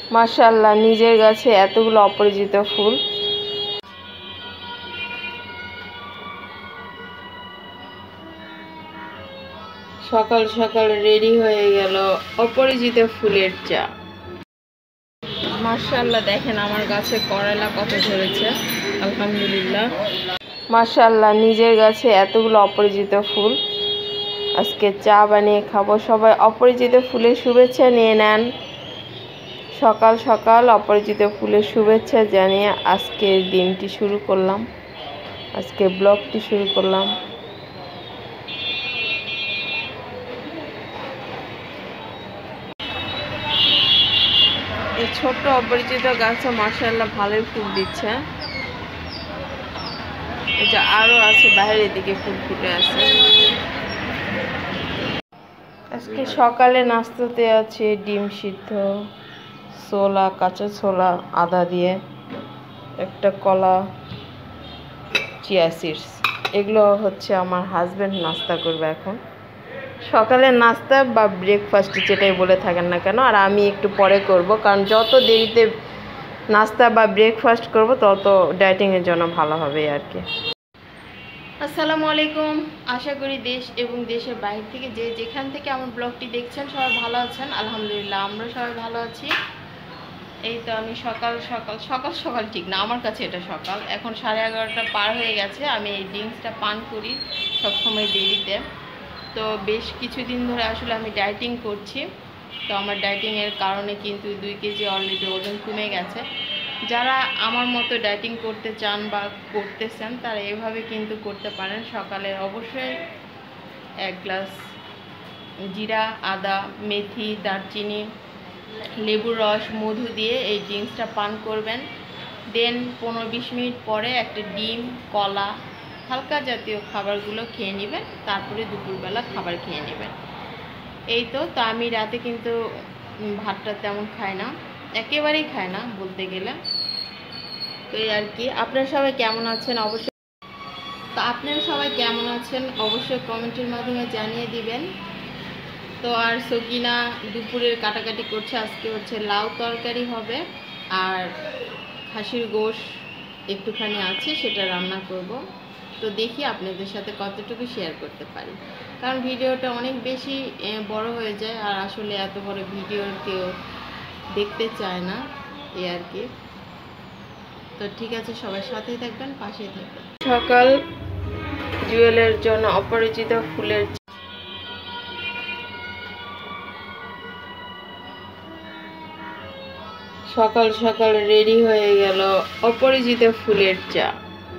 মাশাআল্লাহ, নিজের গাছে এতগুলো অপরিচিত ফুল। সকাল সকাল রেডি হয়ে গেল অপরিচিত ফুলের চা। মাশাআল্লাহ, দেখেন আমার গাছে করলা কত ধরেছে, আলহামদুলিল্লাহ। মাশাআল্লাহ, নিজের গাছে এতগুলো অপরিচিত ফুল। আজকে চা বানিয়ে খাবো। সবাই অপরিচিত ফুলের শুভেচ্ছা নিয়ে নেন। সকাল সকাল অপরিচিত ফুলের শুভেচ্ছা জানিয়ে আজকের দিনটি শুরু করলাম, আজকে ব্লগটি শুরু করলাম। এই ছোট্ট অপরিচিত গাছে মাশাআল্লাহ ভালোই ফুল দিচ্ছে। এই যে আরো আছে, বাইরের দিকে ফুল ফুটে আছে। আজকে সকালে নাস্তাতে আছে ডিম সিদ্ধ, ছোলা, কাঁচা ছোলা আদা দিয়ে, একটা কলা, চিয়া সিডস। এগুলো হচ্ছে আমার হাজব্যান্ড নাস্তা করবে এখন। সকালের নাস্তা বা ব্রেকফাস্ট যেটাই বলে থাকেন না কেন, আর আমি একটু পরে করব, কারণ যত দেরিতে নাস্তা বা ব্রেকফাস্ট করব তত ডায়েটিংয়ের জন্য ভালো হবে আর কি। আসসালামু আলাইকুম, আশা করি দেশ এবং দেশের বাইরে থেকে যে যেখান থেকে আমার ব্লগটি দেখছেন সবাই ভালো আছেন। আলহামদুলিল্লাহ, আমরা সবাই ভালো আছি। এই তো আমি সকাল সকাল ঠিক না, আমার কাছে এটা সকাল। এখন 11:30 পার হয়ে গেছে। আমি এই ড্রিঙ্কসটা পান করি সবসময় দেরিতে। তো বেশ কিছুদিন ধরে আসলে আমি ডায়েটিং করছি। তো আমার ডায়েটিংয়ের কারণে কিন্তু 2 কেজি অলরেডি ওজন কমে গেছে। যারা আমার মতো ডায়েটিং করতে চান বা করতেছেন তারা এভাবে কিন্তু করতে পারেন। সকালে অবশ্যই 1 গ্লাস জিরা, আদা, মেথি, দারচিনি, লেবুর রস, মধু দিয়ে এই ড্রিঙ্কসটা পান করবেন। দেন 15-20 মিনিট পরে একটা ডিম, কলা, হালকা জাতীয় খাবারগুলো খেয়ে নেবেন। তারপরে দুপুরবেলা খাবার খেয়ে নেবেন। এই তো আমি রাতে কিন্তু ভাতটা তেমন খাই না, একেবারেই খাই না বলতে গেলে। তো এই আর কি। আপনারা সবাই কেমন আছেন অবশ্যই কমেন্টের মাধ্যমে জানিয়ে দিবেন। তো আর সকিনা দুপুরের কাটাকাটি করছে। আজকে হচ্ছে লাউ তরকারি হবে, আর খাসির গোশ একটুখানি আছে, সেটা রান্না করব। তো দেখি আপনাদের সাথে কতটুকু শেয়ার করতে পারি, কারণ ভিডিওটা অনেক বেশি বড় হয়ে যায়, আর আসলে এত বড় ভিডিও কেউ দেখতে চায় না, এই আর কি। তো ঠিক আছে, সবাই সাথেই থাকবেন, পাশেই থাকবেন। সকাল জুয়েলের জন্য অপরিচিত ফুলের সকাল সকাল রেডি হয়ে গেল অপরিচিত ফুলের চা।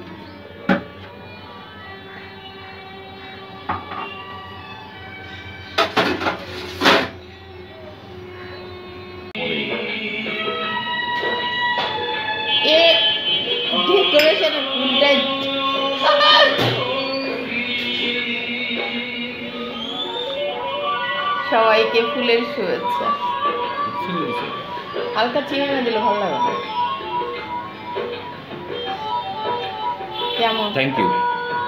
সবাইকে ফুলের শুভেচ্ছা। হালকা চিনি না দিলে ভালো লাগে না। কেমন? Thank you,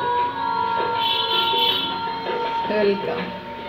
welcome.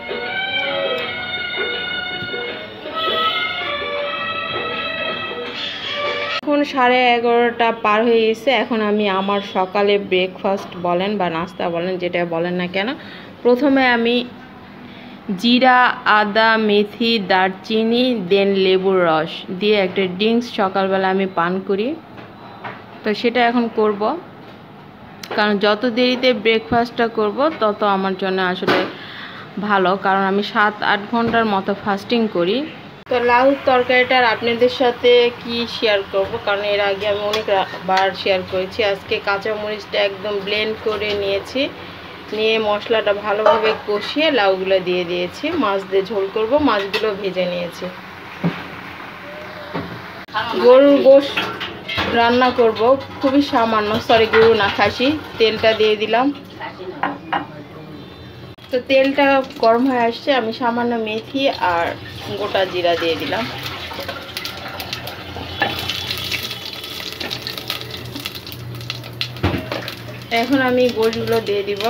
এখন 11:30 পার হয়ে গেছে। এখন আমি আমার সকালে ব্রেকফাস্ট বলেন বা নাস্তা বলেন, যেটা বলেন না কেন, প্রথমে আমি জিরা, আদা, মেথি, দারচিনি, দেন লেবুর রস দিয়ে একটা ড্রিঙ্কস সকালবেলা আমি পান করি। তো সেটা এখন করব, কারণ যত দেরিতে ব্রেকফাস্টটা করব তত আমার জন্য আসলে ভালো, কারণ আমি 7-8 ঘন্টার মতো ফাস্টিং করি। তো লাউ তরকারিটার আপনাদের সাথে কি শেয়ার করব, কারণ এর আগে আমি অনেকবার শেয়ার করেছি। আজকে কাঁচামরিচটা একদম ব্লেন্ড করে নিয়েছি, নিয়ে মশলাটা ভালোভাবে কষিয়ে লাউগুলো দিয়ে দিয়েছি। মাছ দিয়ে ঝোল করব, মাছগুলো ভেজে নিয়েছি। গরুর গোশত রান্না করব, খুবই সামান্য, গরু না খাসি। তেলটা দিয়ে দিলাম। তো তেলটা গরম হয়ে আসছে, আমি সামান্য মেথি আর গোটা জিরা দিয়ে দিলাম। এখন আমি গোশতগুলো দিয়ে দিব।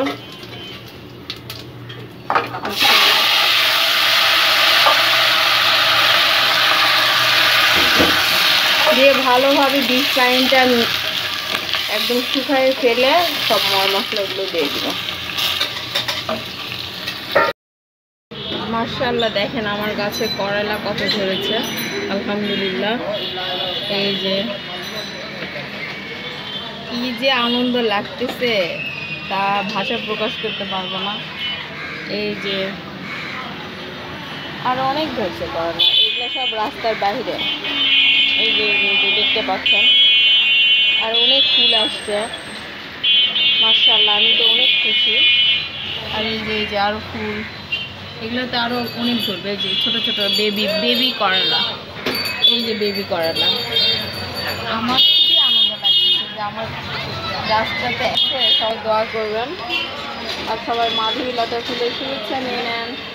দিয়ে ভালোভাবে ডিপ পানিটা একদম শুকায় ফেলে সব মশলাগুলো দিয়ে দিব। মাশাআল্লাহ, দেখেন আমার গাছে করলা কত ধরেছে, আলহামদুলিল্লাহ। এই যে কি যে আনন্দ লাগতেছে তা ভাষা প্রকাশ করতে পারবো না। এই যে আর অনেক ধরছে করলা, এগুলো সব রাস্তার বাইরে। এই যে দেখতে পাচ্ছেন, আর অনেক ফুল আসছে মাশাআল্লাহ, আমি তো অনেক খুশি। আর এই যে আরো ফুল, এগুলোতে আরো অনেক ধরবে। যে ছোট ছোট বেবি করলা, এই যে বেবি করলা। আমার খুবই আনন্দ লাগতেছে যে আমার গাছটাতে এসে সবাই দোয়া করবেন, আর সবাই মাধবীলতা ফুলের শুভেচ্ছা নিয়ে নেন।